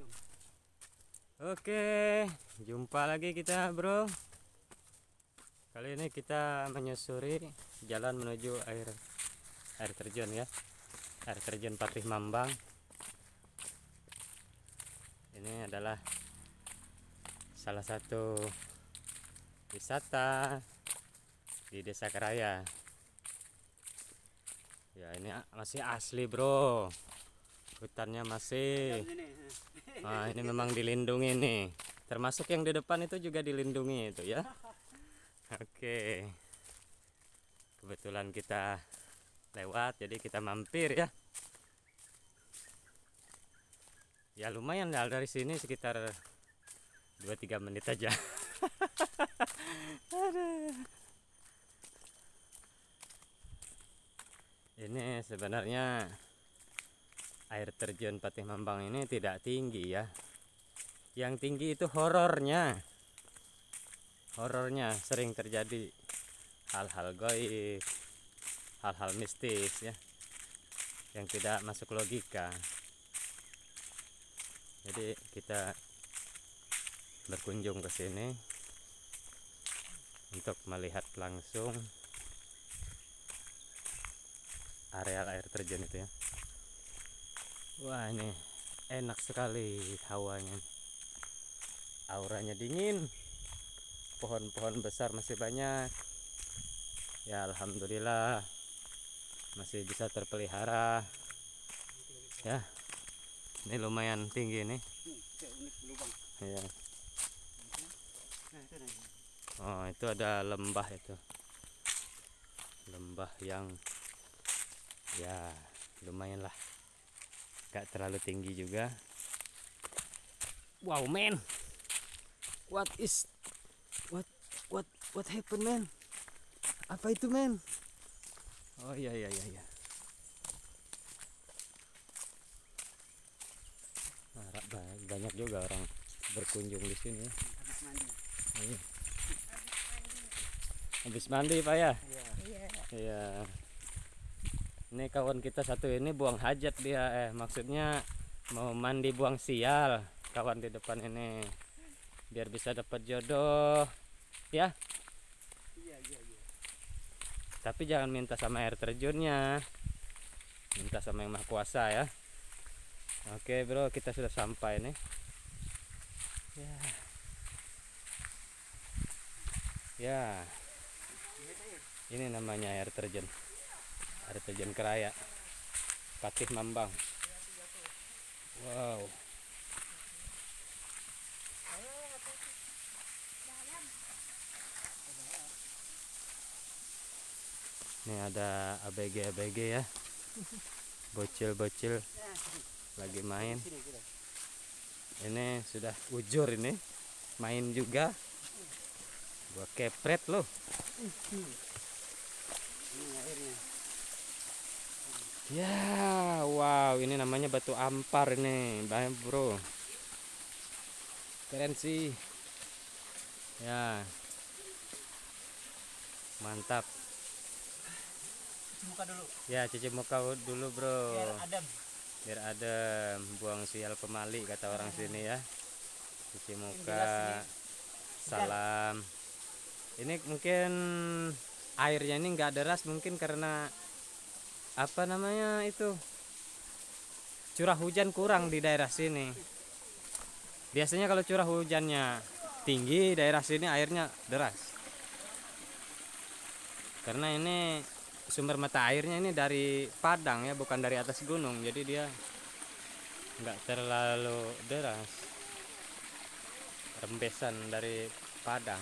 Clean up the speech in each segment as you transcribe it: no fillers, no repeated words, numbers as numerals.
Oke, jumpa lagi kita, bro. Kali ini kita menyusuri jalan menuju air terjun ya. Air terjun Patih Mambang. Ini adalah salah satu wisata di Desa Keraya. Ya, ini masih asli, bro. Hutannya masih. Nah, ini memang dilindungi nih. Termasuk yang di depan itu juga dilindungi itu ya. Oke. Kebetulan kita lewat, jadi kita mampir ya. Ya lumayan lah, dari sini sekitar 2-3 menit aja. Ini sebenarnya air terjun Patih Mambang ini tidak tinggi ya. Yang tinggi itu horornya. Horornya sering terjadi hal-hal gaib, hal-hal mistis ya, yang tidak masuk logika. Jadi kita berkunjung ke sini untuk melihat langsung areal air terjun itu ya. Wah, ini enak sekali hawanya, auranya dingin, pohon-pohon besar masih banyak ya. Alhamdulillah masih bisa terpelihara ya. Ini lumayan tinggi nih ya. Oh, itu ada lembah, itu lembah yang ya lumayan lah, gak terlalu tinggi juga. Wow man, what happened man? Apa itu man? Oh iya. Banyak juga orang berkunjung di sini. Iya. Habis mandi Pak ya? Iya. Ini kawan kita satu ini buang hajat dia, maksudnya mau mandi buang sial kawan di depan ini, biar bisa dapat jodoh ya. Iya. Tapi jangan minta sama air terjunnya, minta sama yang Maha Kuasa ya. Oke bro, kita sudah sampai nih ya. Ini namanya air terjun Keraya Patih Mambang. Wow. Ini ada ABG ya, bocil lagi main. Ini sudah ujur, ini main juga. Gua kepret loh. Ya, wow, ini namanya batu ampar ini, banyak bro. Keren sih. Ya. Mantap. Cuci muka dulu. Ya, cuci muka dulu, bro. Biar ada buang sial pemali kata orang sini ya. Cuci muka, salam. Ini mungkin airnya ini nggak deras, mungkin karena apa namanya itu, curah hujan kurang di daerah sini. Biasanya kalau curah hujannya tinggi daerah sini airnya deras. Karena ini sumber mata airnya ini dari padang ya, bukan dari atas gunung, jadi dia nggak terlalu deras, rembesan dari padang.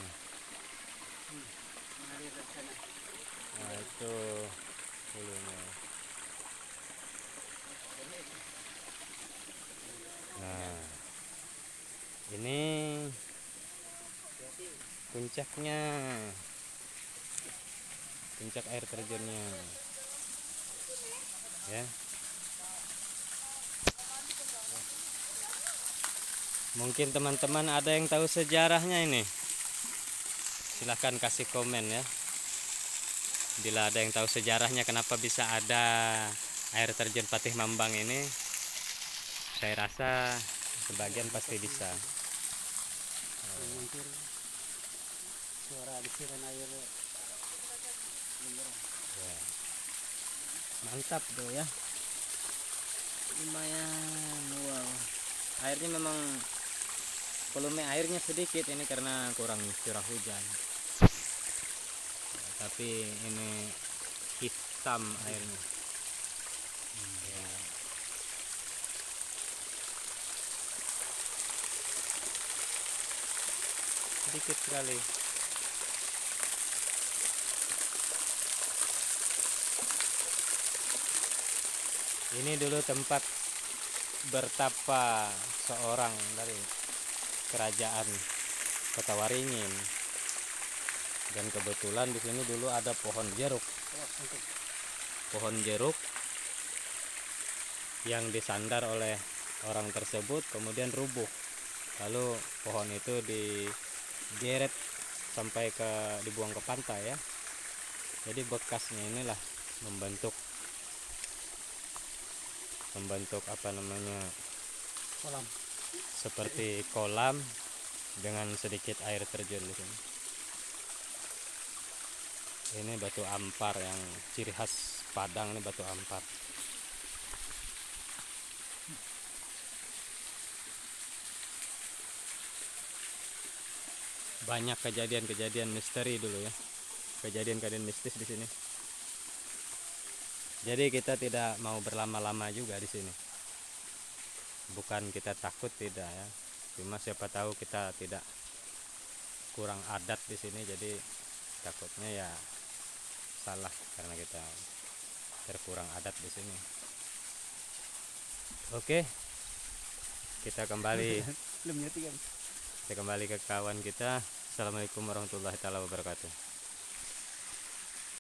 Nah itu hulunya. Nah ini puncaknya, puncak air terjunnya ya. Mungkin teman-teman ada yang tahu sejarahnya ini, silahkan kasih komen ya. Bila ada yang tahu sejarahnya kenapa bisa ada air terjun Patih Mambang ini, saya rasa sebagian pasti bisa. Mungkin suara desiran air beneran. Ya. Mantap tuh ya, lumayan. Wow, airnya memang volume airnya sedikit ini karena kurang curah hujan. Tapi ini hitam airnya. Ya. Sedikit sekali. Ini dulu tempat bertapa seorang dari kerajaan Kota Waringin. Dan kebetulan di sini dulu ada pohon jeruk. Pohon jeruk yang disandar oleh orang tersebut kemudian rubuh. Lalu pohon itu digeret sampai dibuang ke pantai ya. Jadi bekasnya inilah membentuk apa namanya, Kolam. seperti kolam dengan sedikit air terjun di sini. Ini batu ampar yang ciri khas Padang, ini batu ampar. Banyak kejadian-kejadian misteri dulu ya, kejadian-kejadian mistis di sini. Jadi kita tidak mau berlama-lama juga di sini. Bukan kita takut, tidak ya. Cuma siapa tahu kita tidak kurang adat di sini, jadi takutnya ya salah karena kita terkurang adat di sini. Oke, kita kembali Belum ngerti kan? kita kembali ke kawan kita. Assalamualaikum warahmatullahi wabarakatuh.